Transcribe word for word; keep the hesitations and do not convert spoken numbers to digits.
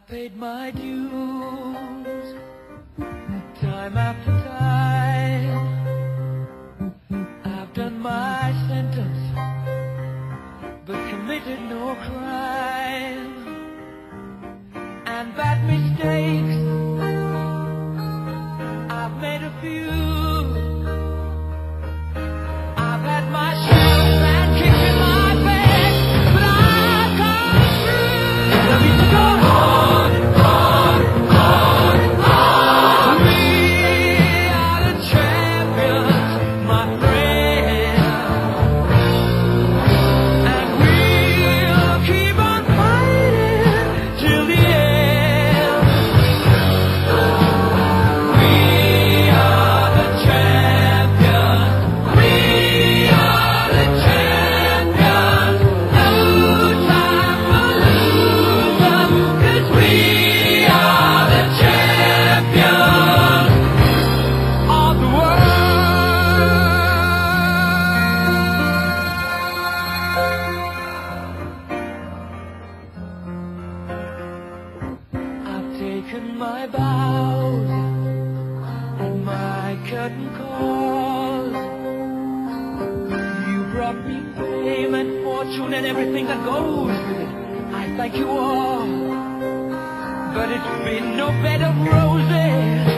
paid my dues, time after time. I've done my sentence, but committed no crime. And bad mistakes, I've made a few. I've had my shouts and kicks in my face, but I've come through. Let me go on, on, on, on. We are the champions, my friend, and we'll keep on fighting till the end. We are the champions. We are the champions. No time for losers, 'cause we are the champions of the world. I've taken my bows and my curtain calls. You brought me fame and fortune and everything that goes with it. I thank you all, but it's been no bed of roses.